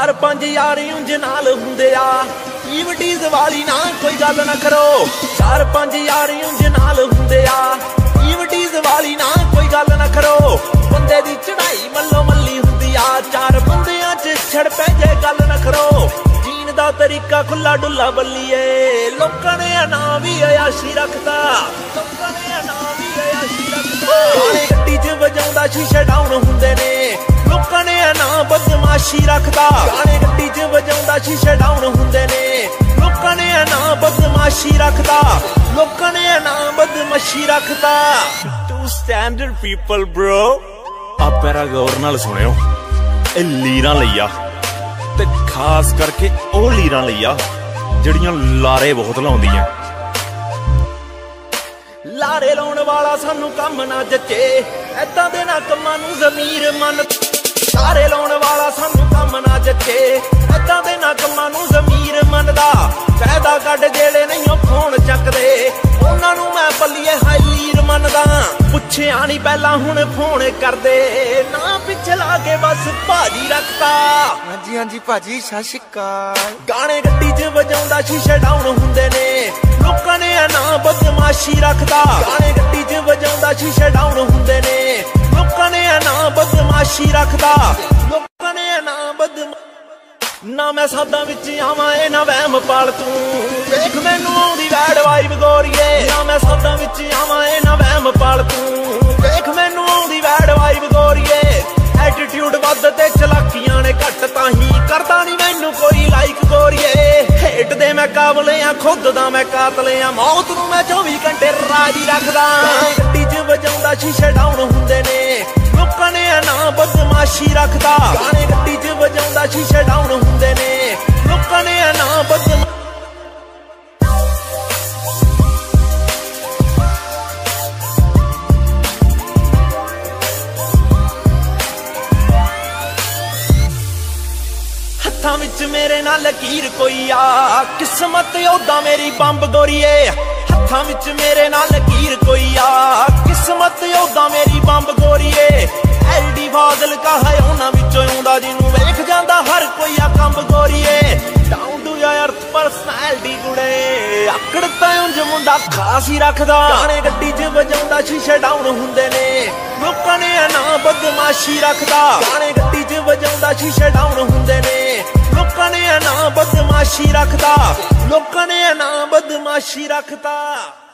चार पांच यार ਉਂਝ ਨਾਲ ਹੁੰਦੇ ਆ ਈਵਟੀਜ਼ ਵਾਲੀ ਨਾ ਕੋਈ ਗੱਲ ਨਾ ਕਰੋ चार पांच यार ਉਂਝ ਨਾਲ ਹੁੰਦੇ ਆ ਈਵਟੀਜ਼ ਵਾਲੀ ਨਾ ਕੋਈ ਗੱਲ ਨਾ ਕਰੋ ਬੰਦੇ ਦੀ ਚੜਾਈ ਮੱਲੋ ਮੱਲੀ ਹੁੰਦੀ ਆ ਚਾਰ ਬੰਦਿਆਂ 'ਚ ਛੜ ਪੈ ਜੇ ਗੱਲ ਨਾ ਕਰੋ ਜੀਣ ਦਾ ਤਰੀਕਾ ਖੁੱਲਾ ਡੁੱਲਾ ਬੱਲੀਏ ਲੋਕਾਂ ਨੇ ਨਾਂ ਵੀ ਅਯਾਸ਼ੀ ਰੱਖਦਾ ਲੋਕਾਂ ਨੇ ਨਾਂ ਵੀ ਅਯਾਸ਼ੀ ਰੱਖਦਾ ਗਾਣੇ ਗੱਡੀ 'ਚ ਵਜਾਉਂਦਾ ਸ਼ੀਸ਼ੇ ਡਾਊਨ ਹੁੰਦੇ ਨੇ ਲੋਕਾਂ ਨੇ ਨਾਂ ਬਦਮਾਸ਼ੀ ਰੱਖਦਾ ਗਾਣੇ ਗੱਡੀ 'ਚ ਵਜਾਉਂਦਾ ਸ਼ੀਸ਼ੇ ਡਾਊਨ ਹੁੰਦੇ ਨੇ ਲੋਕਾਂ ਨੇ ਨਾਂ ਬਦਮਾਸ਼ੀ ਰੱਖਦਾ ਲੋਕਾਂ ਨੇ ਨਾਂ ਬਦਮਾਸ਼ੀ ਰੱਖਦਾ ਟੂ ਸਟੈਂਡਰਡ ਪੀਪਲ ਬ੍ਰੋ ਆ ਪੈਰਾ ਗੌਰ ਨਾਲ ਸੁਣਿਓ ਇਹ ਲੀਰਾਂ ਲਈ ਆ ਤੇ ਖਾਸ ਕਰਕੇ ਉਹ ਲੀਰਾਂ ਲਈ ਆ ਜਿਹੜੀਆਂ ਲਾਰੇ ਬਹੁਤ ਲਾਉਂਦੀਆਂ ਲਾਰੇ ਲਾਉਣ ਵਾਲਾ ਸਾਨੂੰ ਕੰਮ ਨਾ ਜੱਚੇ ਐਦਾਂ ਦੇ ਨਾ ਕੰਮਾਂ ਨੂੰ ਜ਼ਮੀਰ ਮੰਨ ਲਾਰੇ ਲਾਉਣ ਵਾਲਾ ਸਾਨੂੰ ਕੰਮ ਨਾ ਜੱਚੇ ਐਦਾਂ ਦੇ ਨਾ ਕੰਮਾਂ ਨੂੰ ਜ਼ਮੀਰ ਮੰਨਦਾ ਫਾਇਦਾ ਕੱਢ ਜਿਹੜੇ ਨਹੀਂ ਫੋਨ ਚੱਕਦੇ ਉਹਨਾਂ ਨੂੰ ਮੈਂ ਬੱਲੀਏ ਹਾਈਲੀਰ ਮੰਨਦਾ ਪੁੱਛਿਆ ਨਹੀਂ ਪਹਿਲਾਂ ਹੁਣ ਫੋਨ ਕਰਦੇ ਨਾ ਪਿੱਛੇ ਲਾ ਕੇ ਬਸ ਭਾਜੀ ਰੱਖਤਾ ਹਾਂਜੀ ਹਾਂਜੀ ਭਾਜੀ ਸਤਿ ਸ਼੍ਰੀ ਅਕਾਲ ਗਾਣੇ ਗੱਡੀ 'ਚ ਵਜਾਉਂਦਾ ਸ਼ੀਸ਼ੇ ਡਾਊਨ ਹੁੰਦੇ ਨੇ ਲੋਕਾਂ ਨੇ ਨਾਂ ਬਦਮਾਸ਼ੀ ਰੱਖਦਾ ਗਾਣੇ ਗੱਡੀ 'ਚ ਵਜਾਉਂਦਾ ਸ਼ੀਸ਼ੇ ਡਾਊਨ ਹੁੰਦੇ ਨੇ ਲੋਕਾਂ ਨੇ ਨਾਂ ਬਦਮਾਸ਼ੀ ਰੱਖਦਾ ਲੋਕਾਂ ਨੇ ਨਾਂ ਨਾ ਮੈਂ ਸਾਦਾ ਵਿੱਚ ਆਵਾਂ ਇਹ ਨਾ ਵਹਿਮ ਪਾਲ ਤੂੰ ਵੇਖ ਮੈਨੂੰ ਆਉਂਦੀ ਵੈਡ ਵਾਈਬ ਗੋਰੀਏ ਨਾ ਮੈਂ ਸਾਦਾ ਵਿੱਚ ਆਵਾਂ ਇਹ ਨਾ ਵਹਿਮ ਪਾਲ ਤੂੰ ਵੇਖ ਮੈਨੂੰ ਆਉਂਦੀ ਵੈਡ ਵਾਈਬ ਗੋਰੀਏ ਐਟੀਟਿਊਡ ਵੱਧ ਤੇ ਚਲਾਕੀਆਂ ਨੇ ਘੱਟ ਤਾਂ ਹੀ ਕਰਦਾ ਨਹੀਂ ਮੈਨੂੰ ਕੋਈ ਲਾਈਕ ਗੋਰੀਏ ਹੇਟ ਦੇ ਮੈਂ ਕਾਬਲੇ ਆ ਖੁਦ ਦਾ ਮੈਂ ਕਾਤਲ ਆ ਮੌਤ ਨੂੰ ਮੈਂ 24 ਘੰਟੇ ਰਾਜੀ ਰੱਖਦਾ ਗੱਡੀ 'ਚ ਵਜਾਉਂਦਾ ਸ਼ੀਸ਼ੇ ਡਾਊਨ ਹੁੰਦੇ ਨੇ ਲੋਕਾਂ ਨੇ ਨਾਂ ਬਦਮਾਸ਼ੀ ਰੱਖਦਾ ਗਾਣੇ ਗੱਡੀ 'ਚ ਵਜਾਉਂਦਾ ਸ਼ੀਸ਼ੇ ਡਾਊਨ ਹੁੰਦੇ ਨੇ ਲੋਕਾਂ ਨੇ ਨਾਂ ਬਦਮਾਸ਼ੀ ਹੱਥਾਂ ਵਿੱਚ ਮੇਰੇ ਨਾਲ ਲਕੀਰ ਕੋਈ ਆ ਕਿਸਮਤ ਉਹਦਾ ਮੇਰੀ ਬੰਬ ਗੋਰੀਏ ਹੱਥਾਂ ਵਿੱਚ ਮੇਰੇ ਨਾਲ ਲਕੀਰ ਕੋਈ ਆ ਕਿਸਮਤ ਉਹਦਾ ਮੇਰੀ ਬੰਬ ਗੋਰੀਏ ਐਲਡੀ ਫਾਜ਼ਲ ਕਾ ਹੈ ਉਹਨਾਂ ਵਿੱਚੋਂ ਆਉਂਦਾ ਜਿਹਨੂੰ ਵੇਖ ਜਾਂਦਾ ਹਰ ਕੋਈ ਆ ਕੰਬ ਗੋਰੀਏ ਡਾਊਨ ਟੂ ਅਰਥ ਪਰਸਨੈਲਿਟੀ ਗੁੜੇ ਆਕੜ ਤਾਂ ਉਂਝ ਮੁੰਡਾ ਖਾਸ ਹੀ ਰੱਖਦਾ ਗਾਣੇ ਗੱਡੀ 'ਚ ਵਜਾਉਂਦਾ ਸ਼ੀਸ਼ੇ ਡਾਊਨ ਹੁੰਦੇ ਨੇ ਲੋਕਾਂ ਨੇ ਨਾਂ ਬਦਮਾਸ਼ੀ ਰੱਖਦਾ ਗਾਣੇ ਗੱਡੀ 'ਚ ਵਜਾਉਂਦਾ ਸ਼ੀਸ਼ੇ ਡਾਊਨ ਹੁੰਦੇ ਨੇ ਲੋਕਾਂ ਨੇ ਨਾਂ ਬਦਮਾਸ਼ੀ ਰੱਖਦਾ ਲੋਕਾਂ ਨੇ ਨਾਂ ਬਦਮਾਸ਼ੀ ਰੱਖਦਾ